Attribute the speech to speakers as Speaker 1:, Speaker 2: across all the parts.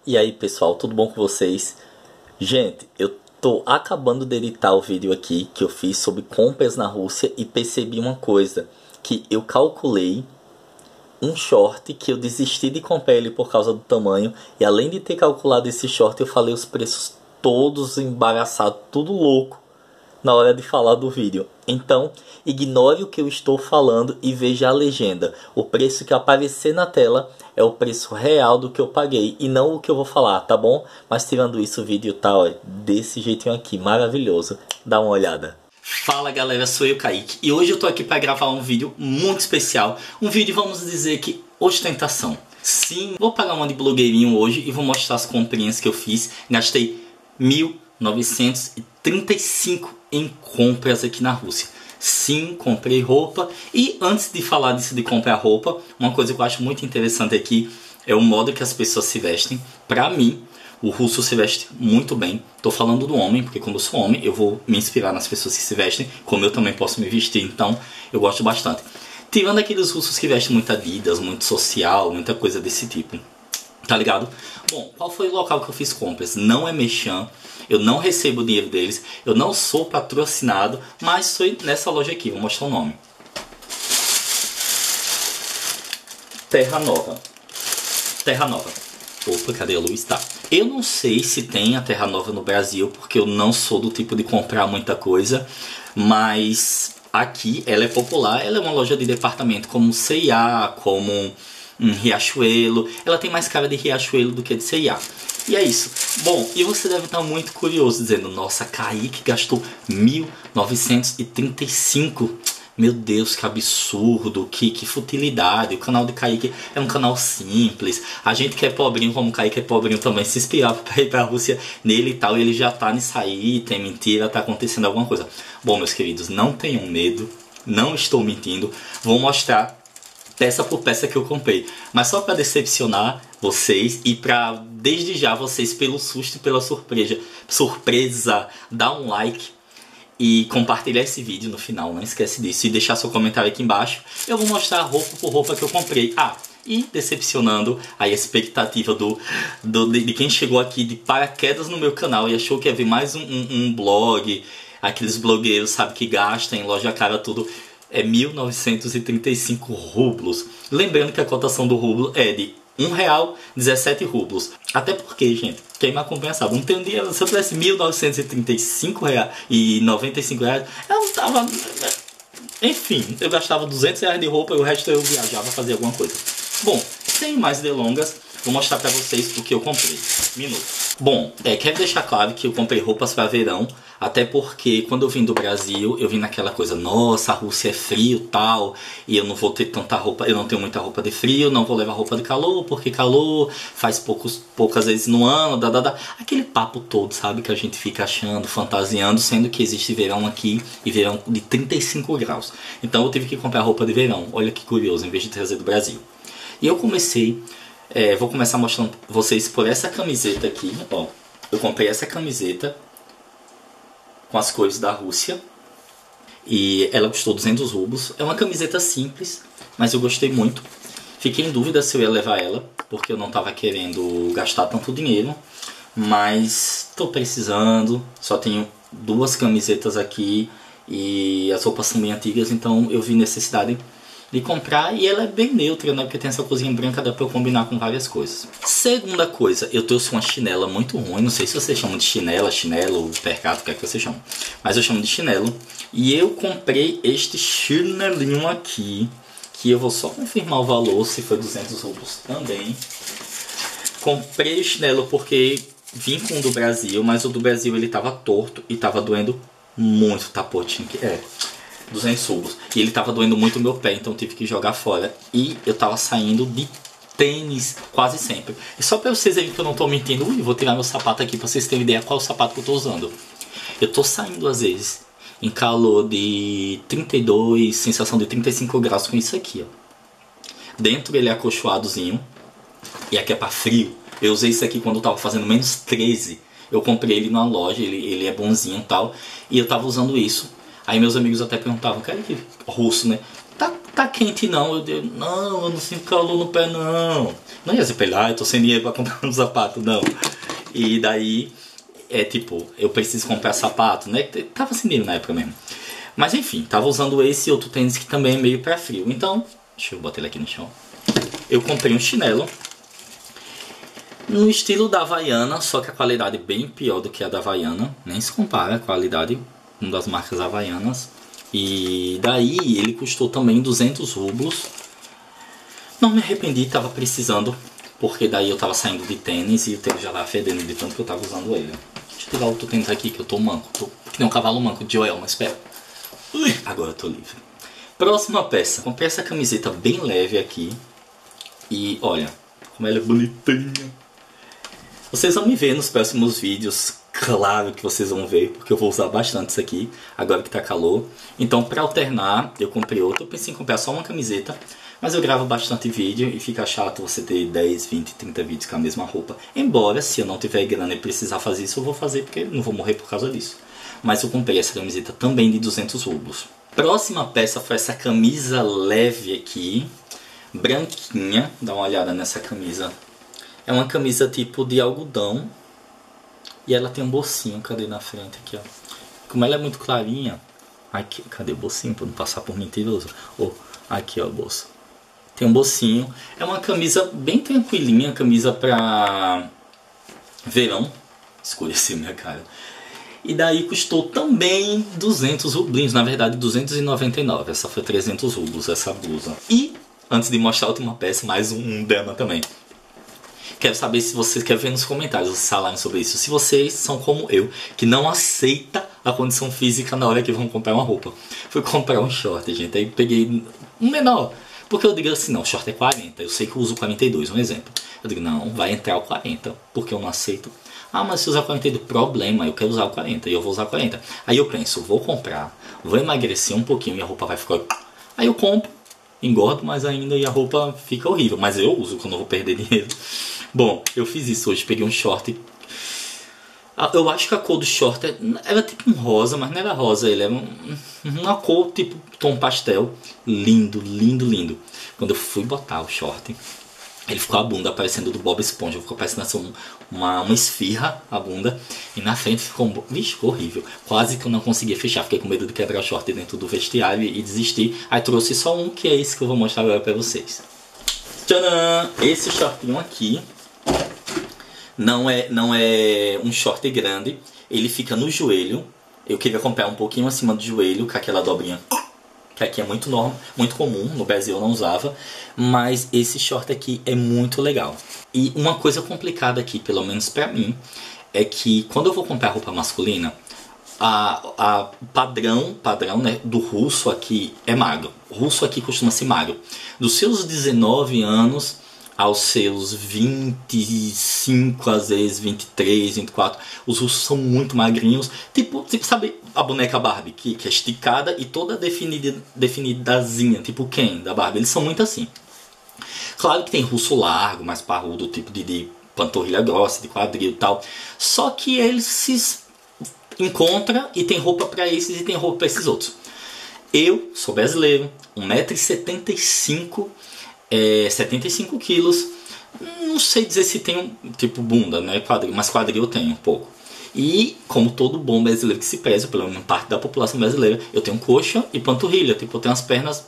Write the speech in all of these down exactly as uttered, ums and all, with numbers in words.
Speaker 1: E aí pessoal, tudo bom com vocês? Gente, eu tô acabando de editar o vídeo aqui que eu fiz sobre compras na Rússia e percebi uma coisa, que eu calculei um short que eu desisti de comprar ele por causa do tamanho, e além de ter calculado esse short, eu falei os preços todos embaraçados, tudo louco na hora de falar do vídeo. Então, ignore o que eu estou falando e veja a legenda. O preço que aparecer na tela é o preço real do que eu paguei e não o que eu vou falar, tá bom? Mas tirando isso, o vídeo tá ó, desse jeitinho aqui, maravilhoso. Dá uma olhada. Fala galera, sou eu, Kaique, e hoje eu tô aqui para gravar um vídeo muito especial. Um vídeo, vamos dizer que, ostentação. Sim, vou pagar uma de blogueirinho hoje e vou mostrar as comprinhas que eu fiz. Gastei mil novecentos e trinta e cinco em compras aqui na Rússia. Sim, comprei roupa. E antes de falar disso de comprar roupa, uma coisa que eu acho muito interessante aqui é o modo que as pessoas se vestem. Pra mim, o russo se veste muito bem. Tô falando do homem, porque quando eu sou homem eu vou me inspirar nas pessoas que se vestem, como eu também posso me vestir, então eu gosto bastante. Tirando aqueles russos que vestem muito Adidas, muito social, muita coisa desse tipo. Tá ligado? Bom, qual foi o local que eu fiz compras? Não é Mechan, eu não recebo o dinheiro deles, eu não sou patrocinado, mas foi nessa loja aqui, vou mostrar o nome. Terra Nova. Terra Nova. Opa, cadê a luz? Tá. Eu não sei se tem a Terra Nova no Brasil, porque eu não sou do tipo de comprar muita coisa, mas aqui ela é popular, ela é uma loja de departamento como C e A, como um Riachuelo. Ela tem mais cara de Riachuelo do que de C e A. E é isso. Bom, e você deve estar muito curioso, dizendo, nossa, Kaique gastou mil novecentos e trinta e cinco. Meu Deus, que absurdo, que, que futilidade. O canal de Kaique é um canal simples. A gente que é pobrinho, como o Kaique é pobrinho também, se inspirava para ir para a Rússia nele e tal. E ele já tá nisso aí, tem mentira, tá acontecendo alguma coisa. Bom, meus queridos, não tenham medo. Não estou mentindo. Vou mostrar peça por peça que eu comprei. Mas só para decepcionar vocês e para, desde já, vocês, pelo susto e pela surpresa, surpresa, dar um like e compartilhar esse vídeo no final, não esquece disso. E deixar seu comentário aqui embaixo. Eu vou mostrar roupa por roupa que eu comprei. Ah, e decepcionando a expectativa do, do, de, de quem chegou aqui de paraquedas no meu canal e achou que ia ver mais um, um, um blog. Aqueles blogueiros, sabe, que gastam em loja cara tudo. É mil novecentos e trinta e cinco rublos. Lembrando que a cotação do rublo é de um real e dezessete rublos. Até porque, gente, quem me acompanha sabe, não tem um dia, se eu tivesse mil novecentos e trinta e cinco reais e noventa e cinco reais, eu não tava... Enfim, eu gastava duzentos reais de roupa e o resto eu viajava, fazia alguma coisa. Bom, sem mais delongas, vou mostrar pra vocês o que eu comprei. Minuto. Bom, é, quero deixar claro que eu comprei roupas para verão, até porque quando eu vim do Brasil, eu vim naquela coisa, nossa, a Rússia é frio e tal, e eu não vou ter tanta roupa, eu não tenho muita roupa de frio, não vou levar roupa de calor, porque calor faz poucos, poucas vezes no ano, dá, dá, dá. Aquele papo todo, sabe, que a gente fica achando, fantasiando, sendo que existe verão aqui, e verão de trinta e cinco graus. Então eu tive que comprar roupa de verão, olha que curioso, em vez de trazer do Brasil. E eu comecei... É, vou começar mostrando vocês por essa camiseta aqui, ó. Eu comprei essa camiseta com as cores da Rússia e ela custou duzentos rublos. É uma camiseta simples, mas eu gostei muito. Fiquei em dúvida se eu ia levar ela, porque eu não estava querendo gastar tanto dinheiro, mas estou precisando. Só tenho duas camisetas aqui e as roupas são bem antigas, então eu vi necessidade de comprar, e ela é bem neutra, né? Porque tem essa coisinha branca, dá pra eu combinar com várias coisas. Segunda coisa, eu trouxe uma chinela muito ruim, não sei se vocês chamam de chinela, chinelo, percato, o que é que vocês chamam, mas eu chamo de chinelo. E eu comprei este chinelinho aqui, que eu vou só confirmar o valor, se foi duzentos rublos também. Comprei o chinelo porque vim com o do Brasil, mas o do Brasil ele tava torto e tava doendo muito, tá, pô, tinha que... é... duzentos rublos. E ele tava doendo muito o meu pé, então eu tive que jogar fora. E eu tava saindo de tênis quase sempre. E só pra vocês verem que eu não tô mentindo, ui, vou tirar meu sapato aqui pra vocês terem ideia qual é o sapato que eu tô usando. Eu tô saindo às vezes em calor de trinta e dois, sensação de trinta e cinco graus com isso aqui, ó. Dentro ele é acolchoadozinho. E aqui é pra frio. Eu usei isso aqui quando eu tava fazendo menos treze. Eu comprei ele numa loja, ele, ele é bonzinho e tal. E eu tava usando isso. Aí meus amigos até perguntavam, cara, que russo, né? Tá tá quente não. Eu digo, não, eu não sinto calor no pé não. Não ia dizer pra ele, ah, eu tô sem dinheiro pra comprar um sapato, não. E daí, é tipo, eu preciso comprar sapato, né? Tava sem dinheiro na época mesmo. Mas enfim, tava usando esse outro tênis que também é meio pra frio. Então, deixa eu botar ele aqui no chão. Eu comprei um chinelo no estilo da Havaiana, só que a qualidade é bem pior do que a da Havaiana. Nem se compara a qualidade, uma das marcas havaianas. E daí ele custou também duzentos rublos. Não me arrependi, tava precisando. Porque daí eu tava saindo de tênis e o tênis já tava fedendo de tanto que eu tava usando ele. Deixa eu tirar outro tênis aqui que eu tô manco. Tô que nem um cavalo manco de Joel, mas espera. Ui, agora eu tô livre. Próxima peça. Comprei essa camiseta bem leve aqui. E olha, como ela é bonitinha. Vocês vão me ver nos próximos vídeos. Claro que vocês vão ver, porque eu vou usar bastante isso aqui, agora que tá calor. Então, pra alternar, eu comprei outra. Eu pensei em comprar só uma camiseta, mas eu gravo bastante vídeo e fica chato você ter dez, vinte, trinta vídeos com a mesma roupa. Embora, se eu não tiver grana e precisar fazer isso, eu vou fazer, porque não vou morrer por causa disso. Mas eu comprei essa camiseta também de duzentos rublos. Próxima peça foi essa camisa leve aqui, branquinha. Dá uma olhada nessa camisa. É uma camisa tipo de algodão. E ela tem um bolsinho, cadê na frente aqui, ó. Como ela é muito clarinha. Aqui, cadê o bolsinho pra não passar por mentiroso? Oh, aqui ó, o bolso. Tem um bolsinho. É uma camisa bem tranquilinha, camisa pra verão. Escureceu minha cara. E daí custou também duzentos rublinhos, na verdade duzentos e noventa e nove. Essa foi trezentos rublos, essa blusa. E, antes de mostrar a última peça, mais um dema também. Quero saber se vocês querem ver nos comentários vocês falarem sobre isso. Se vocês são como eu, que não aceita a condição física na hora que vão comprar uma roupa. Fui comprar um short, gente. Aí peguei um menor. Porque eu digo assim, não, short é quarenta. Eu sei que eu uso quarenta e dois, um exemplo. Eu digo, não, vai entrar o quarenta. Porque eu não aceito. Ah, mas se usar quarenta e dois, problema, eu quero usar o quarenta. E eu vou usar quarenta. Aí eu penso, vou comprar, vou emagrecer um pouquinho e a roupa vai ficar... Aí eu compro, engordo mais ainda e a roupa fica horrível. Mas eu uso quando eu vou perder dinheiro. Bom, eu fiz isso hoje, peguei um short. Eu acho que a cor do short era tipo um rosa, mas não era rosa, ele era um, uma cor tipo tom pastel. Lindo, lindo, lindo. Quando eu fui botar o short, ele ficou a bunda parecendo do Bob Esponja. Ficou parecendo assim, uma, uma esfirra a bunda. E na frente ficou um... Vixe, ficou horrível. Quase que eu não conseguia fechar. Fiquei com medo de quebrar o short dentro do vestiário e desistir. Aí trouxe só um, que é esse que eu vou mostrar agora pra vocês. Tcharam! Esse shortinho aqui não é, não é um short grande. Ele fica no joelho. Eu queria comprar um pouquinho acima do joelho, com aquela dobrinha que aqui é muito normal, muito comum, no Brasil eu não usava. Mas esse short aqui é muito legal. E uma coisa complicada aqui, pelo menos pra mim, é que quando eu vou comprar roupa masculina, a, a padrão, padrão né, do russo aqui é magro. O russo aqui costuma ser magro. Dos seus dezenove anos aos seus vinte e cinco, às vezes vinte e três, vinte e quatro, os russos são muito magrinhos. Tipo, tipo sabe a boneca Barbie, que, que é esticada e toda definida, definidazinha, tipo Ken da Barbie. Eles são muito assim. Claro que tem russo largo, mais parrudo, tipo de, de panturrilha grossa, de quadril e tal. Só que eles se encontram e tem roupa pra esses e tem roupa pra esses outros. Eu sou brasileiro, um metro e setenta e cinco, é, setenta e cinco quilos. Não sei dizer se tenho tipo bunda, né, quadril, mas quadril eu tenho um pouco. E como todo bom brasileiro que se preza, pelo menos parte da população brasileira, eu tenho coxa e panturrilha, tipo eu tenho as pernas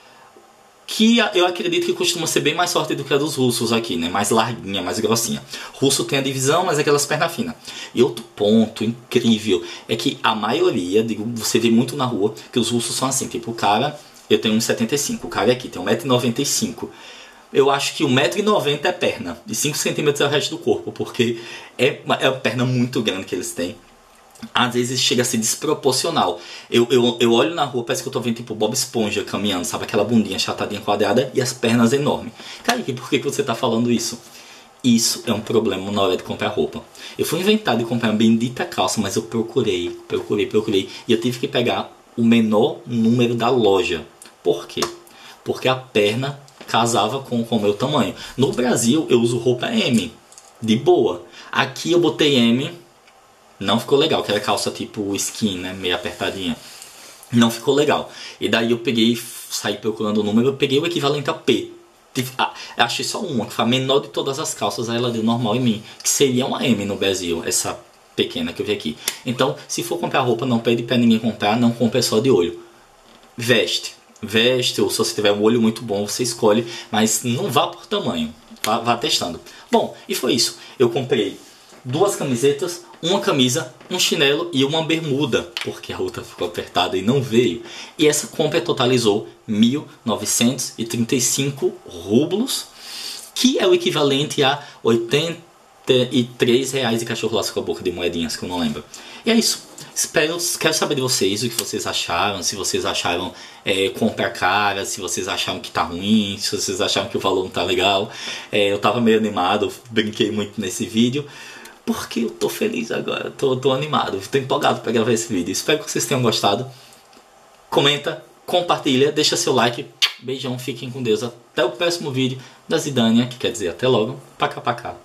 Speaker 1: que eu acredito que costuma ser bem mais forte do que a dos russos aqui, né? Mais larguinha, mais grossinha. Russo tem a divisão, mas é aquelas pernas finas. E outro ponto incrível é que a maioria, digo, você vê muito na rua, que os russos são assim, tipo o cara, eu tenho um metro e setenta e cinco, o cara aqui tem um metro e noventa e cinco. Eu acho que um metro e noventa é perna, e cinco centímetros é o resto do corpo, porque é uma, é uma perna muito grande que eles têm. Às vezes chega a ser desproporcional. Eu, eu, eu olho na rua, parece que eu tô vendo tipo Bob Esponja caminhando, sabe? Aquela bundinha chatadinha quadrada e as pernas enormes. Kaique, por que, que você tá falando isso? Isso é um problema na hora de comprar roupa. Eu fui inventado de comprar uma bendita calça, mas eu procurei, procurei, procurei. E eu tive que pegar o menor número da loja. Por quê? Porque a perna casava com, com o meu tamanho. No Brasil eu uso roupa M, de boa. Aqui eu botei M... Não ficou legal, que era calça tipo skin, né? Meio apertadinha. não ficou legal. E daí eu peguei, saí procurando o número, eu peguei o equivalente a P. Ah, achei só uma, que foi a menor de todas as calças, aí ela deu normal em mim, que seria uma M no Brasil, essa pequena que eu vi aqui. Então, se for comprar roupa, não pede pra ninguém comprar, não compre só de olho. Veste, veste, ou se você tiver um olho muito bom, você escolhe, mas não vá por tamanho, vá, vá testando. Bom, e foi isso. Eu comprei duas camisetas, uma camisa, um chinelo e uma bermuda, porque a outra ficou apertada e não veio. E essa compra totalizou mil novecentos e trinta e cinco rublos, que é o equivalente a oitenta e três reais de cachorro laço com a boca de moedinhas, que eu não lembro. E é isso. Espero, quero saber de vocês o que vocês acharam, se vocês acharam é, compra cara, se vocês acharam que tá ruim, se vocês acharam que o valor não tá legal. É, eu tava meio animado, brinquei muito nesse vídeo, porque eu tô feliz agora, tô, tô animado, tô empolgado para gravar esse vídeo. Espero que vocês tenham gostado. Comenta, compartilha, deixa seu like. Beijão, fiquem com Deus. Até o próximo vídeo da Zidânia, que quer dizer até logo. Pacá, pacá.